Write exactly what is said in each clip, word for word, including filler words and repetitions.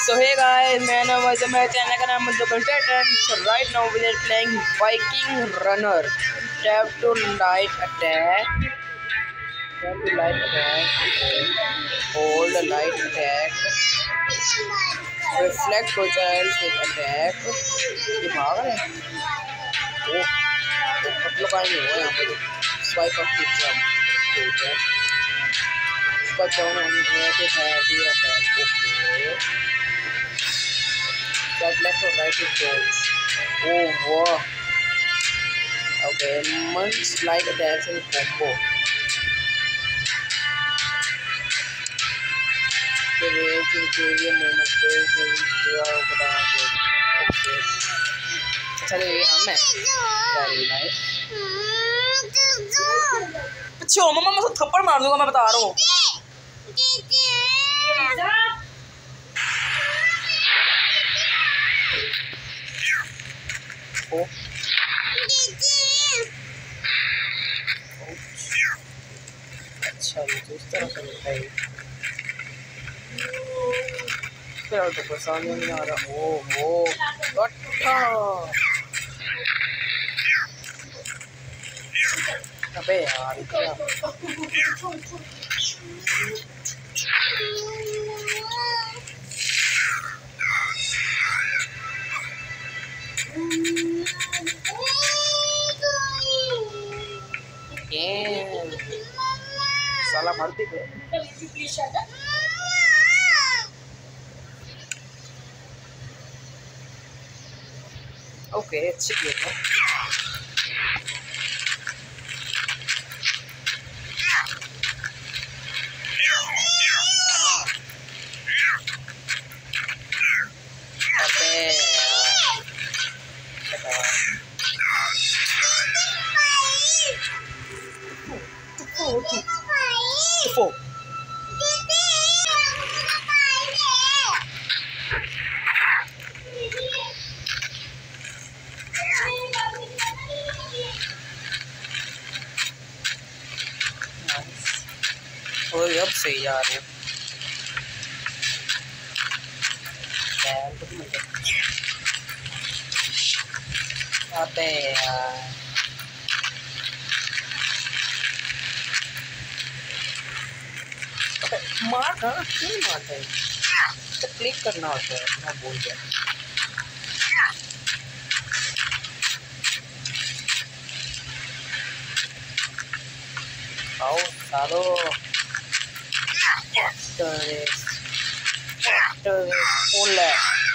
So hey guys, my name is my channel का नाम है Content. So right now we are playing Viking Runner. Tap to light attack. Tap to light attack. Hold the light attack. Reflect projectiles with attack. ये भाग रहे हैं. ओ, तो पतलों का नहीं हुआ यहाँ पे. Swipe up to jump. ठीक है. इसका जंप है तो heavy attack. Okay. That left or right is dodge. Oh wow. Okay, months like attacks and combo. The range is very movement space will draw for okay. चलिए ये हम है. Very nice. अच्छा मम्मा मैं तो थप्पड़ मार दूँगा मैं बता रहा हूँ. Oh. अच्छा ये तो इस तरह से होता है. फिर तो पसंद नहीं आ रहा. ओह ओह अच्छा. अबे यार क्या. साला मारती है. ओके अच्छी गेम है. Four. और अब से यार आते हैं यार. मार कहाँ क्यों मारता है. तो क्लिक करना होता है. मैं बोल गया. आओ सालो. ओले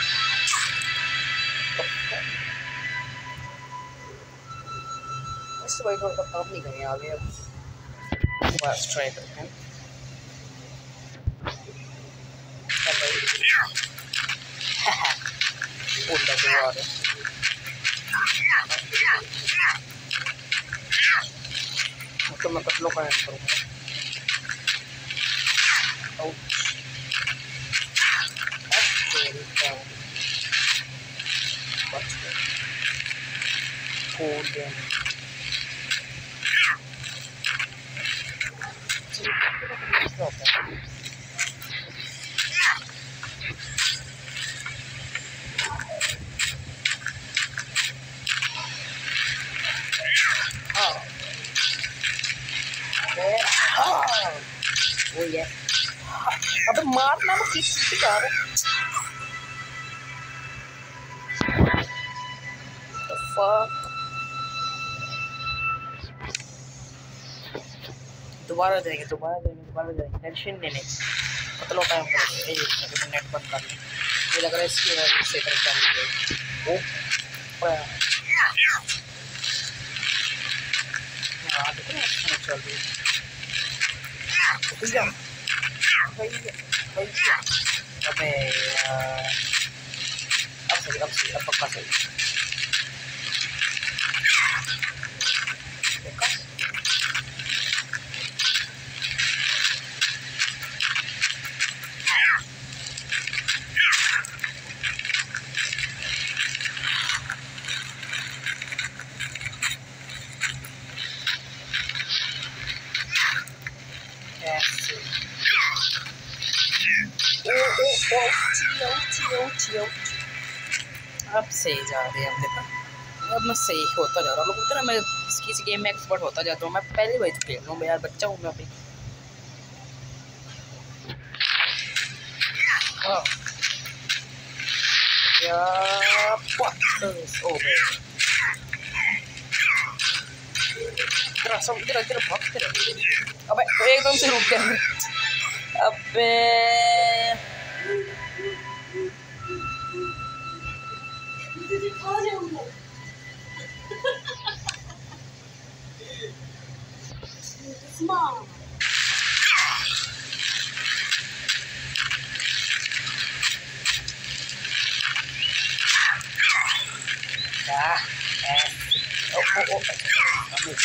इस वाइट का काम नहीं करें आगे. अब बस ट्राई करते हैं. उल्टा तो आ रहा है. तो मैं कटलों का ऐड करूँगा. Oh yeah. अबे मारना वो किस चीज़ का है? The fuck? दोबारा जाएंगे दोबारा जाएंगे दोबारा जाएंगे. टेंशन नहीं लें. पतलों टाइम करेंगे. ये देखो नेट बंद कर लें. ये लग रहा है इसकी वजह से कर चालू. ओ हाँ देखो ना चल रही है. भैया भैया भैया. अबे अब सही अब सही अब पक्का सही. देखा ऐसे. ओ ओ ओ अब सही जा रहे हैं अपने पास। अब मैं सही होता जा रहा हूँ। लोग ना मैं किसी गेम में एक्सपर्ट होता जाता हूँ। मैं पहले वही खेल रहा हूँ। मैं यार बच्चा हूँ मैं अभी। हाँ क्या ओ तेरा सब तेरा तेरा भाग तेरा। अबे तो एकदम से रुक गया। अबे क्या ओ ओ ओ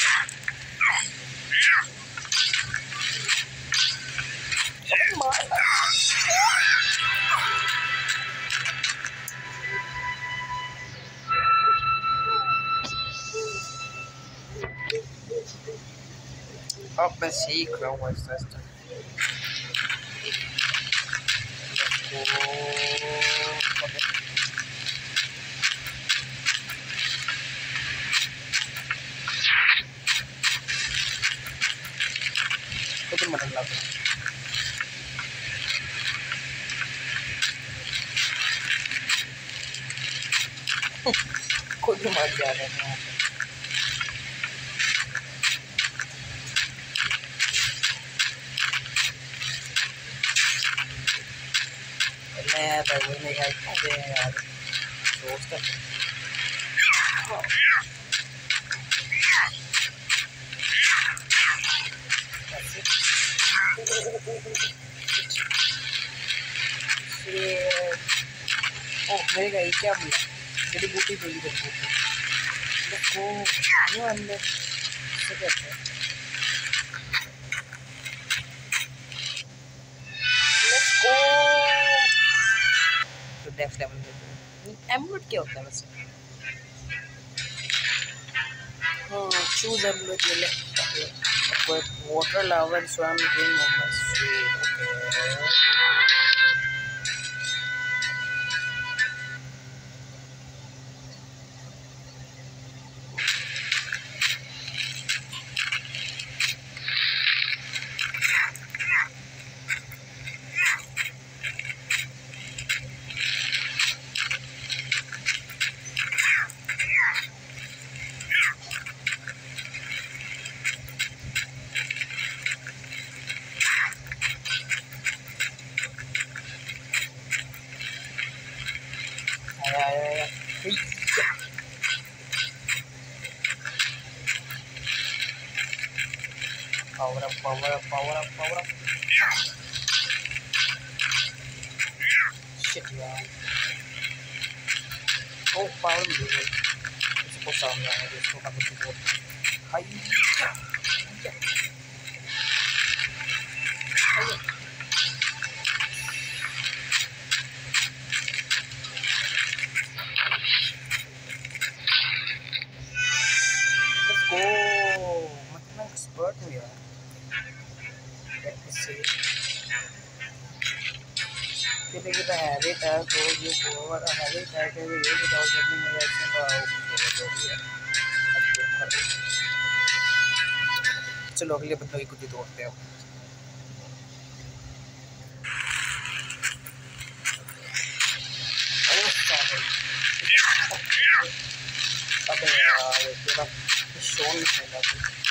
अब मैं सीख रहा हूँ आहिस्ता आहिस्ता। खुद ही मरने लगा। खुद ही मर जा रहे हैं। मैं पैसे नहीं खाते यार दोस्त है। ओ मेरे का क्या मिला मेरी बूटी मिली मेरी बूटी देखो ये अंदर से कैसे लेट्स गो तो नेक्स्ट लेवल पे एमुलेट क्या होता है वैसे। हाँ चूज एमुलेट ये ले कोई वाटर लावा स्वयं game moments power up power up power up power up shit यार ओ पावर मिल गई इसको सामने आया इसको का कुछ और हाय let's go मतलब एक्सपर्ट हूँ यार। Kita kita habit है तो जो ओवर हैबिट है कि ये विदाउट लर्निंग में एक्शन का चलो अगले बंदे की कुछ तोड़ते हैं। अबे यार तेरा शोन नहीं चला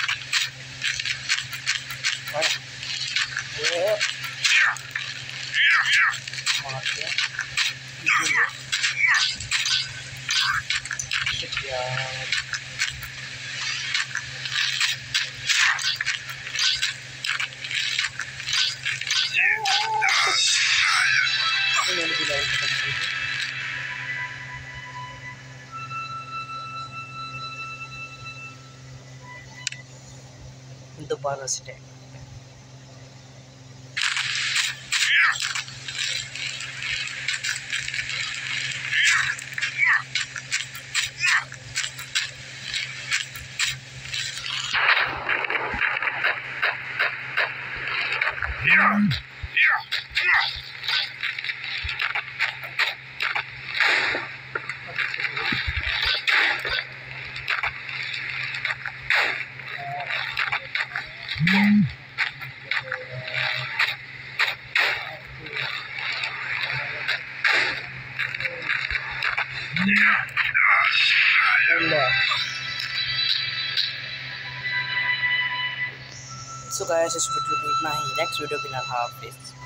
ये मार दिया शिट यार मैंने भी लाइक कर दी दोबारा से टैग सो गाइस, इस वीडियो को इतना ही। नेक्स्ट वीडियो के लिए हाफिज़।